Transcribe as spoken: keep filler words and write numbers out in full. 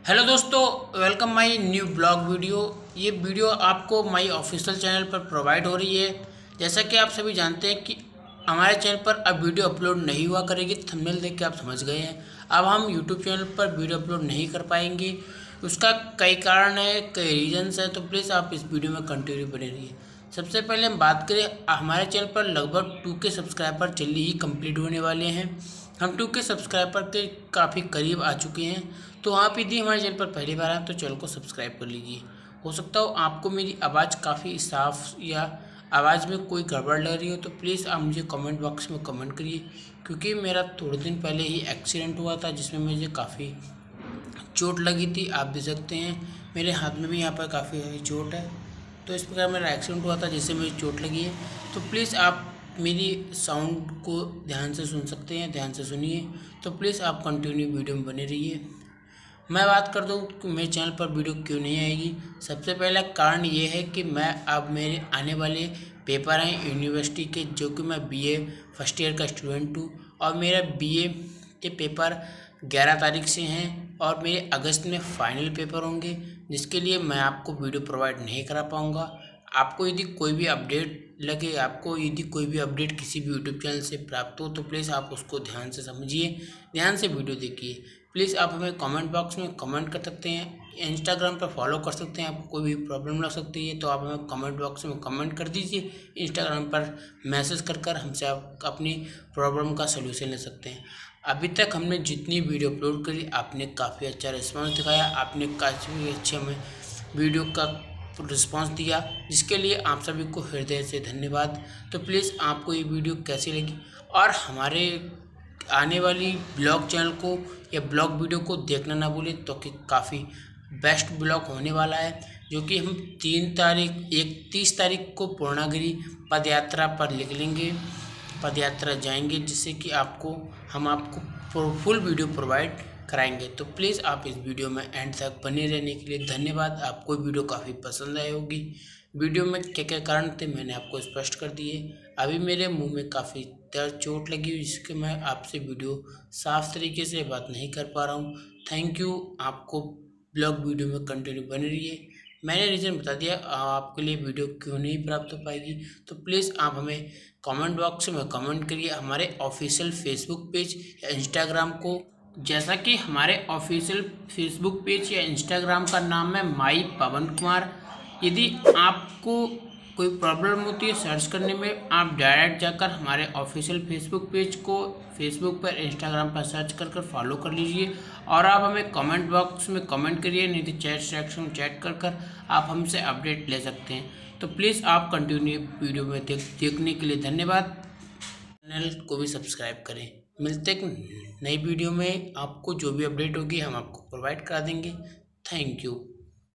Hello दोस्तों, welcome my new blog video. ये video आपको माय ऑफिशियल चैनल पर प्रोवाइड हो रही है। जैसा कि आप सभी जानते हैं कि हमारे चैनल पर अब वीडियो अपलोड नहीं हुआ करेगी। थंबनेल देख के आप समझ गए हैं। अब हम यूट्यूब चैनल पर वीडियो अपलोड नहीं कर पाएंगे। उसका कई कारण है, कई रीजन्स हैं, तो प्लीज़ आप इस वीडियो में कंटिन्यू बने रहिए। सबसे पहले हम बात करें, हमारे चैनल पर लगभग टू के सब्सक्राइबर जल्दी ही कंप्लीट होने वाले हैं। हम टू के सब्सक्राइबर के काफ़ी करीब आ चुके हैं। तो आप यदि हमारे चैनल पर पहली बार आए तो चैनल को सब्सक्राइब कर लीजिए। हो सकता हो आपको मेरी आवाज़ काफ़ी साफ या आवाज़ में कोई गड़बड़ लग रही हो, तो प्लीज़ आप मुझे कमेंट बॉक्स में कमेंट करिए। क्योंकि मेरा थोड़े दिन पहले ही एक्सीडेंट हुआ था, जिसमें मुझे काफ़ी चोट लगी थी। आप देख सकते हैं मेरे हाथ में भी यहाँ पर काफ़ी चोट है। तो इस प्रकार मेरा एक्सीडेंट हुआ था जिससे मुझे चोट लगी है। तो प्लीज़ आप मेरी साउंड को ध्यान से सुन सकते हैं, ध्यान से सुनिए। तो प्लीज़ आप कंटिन्यू वीडियो में बने रहिए। मैं बात कर दूँ कि मेरे चैनल पर वीडियो क्यों नहीं आएगी। सबसे पहला कारण ये है कि मैं अब मेरे आने वाले पेपर हैं यूनिवर्सिटी के, जो कि मैं बीए फर्स्ट ईयर का स्टूडेंट हूँ। और मेरा बीए के पेपर ग्यारह तारीख से हैं और मेरे अगस्त में फाइनल पेपर होंगे, जिसके लिए मैं आपको वीडियो प्रोवाइड नहीं करा पाऊँगा। आपको यदि कोई भी अपडेट लगे, आपको यदि कोई भी अपडेट किसी भी यूट्यूब चैनल से प्राप्त हो, तो प्लीज़ आप उसको ध्यान से समझिए, ध्यान से वीडियो देखिए। प्लीज़ आप हमें कमेंट बॉक्स में कमेंट कर सकते हैं, इंस्टाग्राम पर फॉलो कर सकते हैं। आपको कोई भी प्रॉब्लम लग सकती है तो आप हमें कमेंट बॉक्स में कमेंट कर दीजिए। इंस्टाग्राम पर मैसेज कर कर हमसे आप अपनी प्रॉब्लम का सलूशन ले सकते हैं। अभी तक हमने जितनी वीडियो अपलोड करी, आपने काफ़ी अच्छा रिस्पॉन्स दिखाया, आपने काफ़ी अच्छे हमें वीडियो का रिस्पांस दिया, जिसके लिए आप सभी को हृदय से धन्यवाद। तो प्लीज़ आपको ये वीडियो कैसी लगी और हमारे आने वाली ब्लॉग चैनल को या ब्लॉग वीडियो को देखना ना भूलें, तो कि काफ़ी बेस्ट ब्लॉग होने वाला है, जो कि हम तीन तारीख एक तीस तारीख को पूर्णागिरी पद यात्रा पर निकलेंगे, पद यात्रा जाएंगे, जिससे कि आपको हम आपको फुल वीडियो प्रोवाइड कराएंगे। तो प्लीज़ आप इस वीडियो में एंड तक बने रहने के लिए धन्यवाद। आपको वीडियो काफ़ी पसंद आई होगी। वीडियो में क्या क्या कारण थे मैंने आपको स्पष्ट कर दिए। अभी मेरे मुंह में काफ़ी दर्द चोट लगी हुई, जिसके मैं आपसे वीडियो साफ तरीके से बात नहीं कर पा रहा हूँ। Thank you. आपको ब्लॉग वीडियो में कंटिन्यू बने रहिए। मैंने रीज़न बता दिया आपके लिए वीडियो क्यों नहीं प्राप्त हो पाएगी। तो प्लीज़ आप हमें कमेंट बॉक्स में कमेंट करिए। हमारे ऑफिशियल फेसबुक पेज या इंस्टाग्राम को, जैसा कि हमारे ऑफिशियल फेसबुक पेज या इंस्टाग्राम का नाम है माई पवन कुमार। यदि आपको कोई प्रॉब्लम होती है सर्च करने में, आप डायरेक्ट जाकर हमारे ऑफिशियल फेसबुक पेज को फेसबुक पर, इंस्टाग्राम पर सर्च कर कर फॉलो कर लीजिए। और आप हमें कमेंट बॉक्स में कमेंट करिए, नहीं तो चैट सेक्शन में चैट कर कर आप हमसे अपडेट ले सकते हैं। तो प्लीज़ आप कंटिन्यू वीडियो में देख देखने के लिए धन्यवाद। चैनल को भी सब्सक्राइब करें। मिलते हैं नई वीडियो में। आपको जो भी अपडेट होगी हम आपको प्रोवाइड करा देंगे। Thank you.